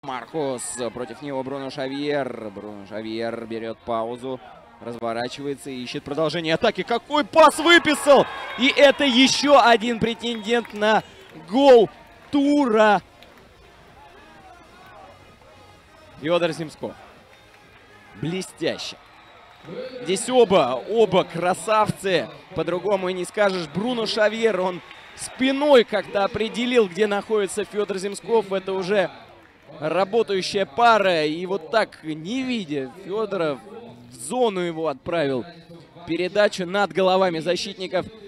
Маркус, против него Бруно Шавьер. Бруно Шавьер берет паузу, разворачивается и ищет продолжение атаки. Какой пас выписал! И это еще один претендент на гол тура. Федор Земсков. Блестяще. Здесь оба красавцы. По-другому и не скажешь. Бруно Шавьер, он спиной как-то определил, где находится Федор Земсков. Это уже работающая пара. И вот так, не видя Федора, в зону его отправил передачу над головами защитников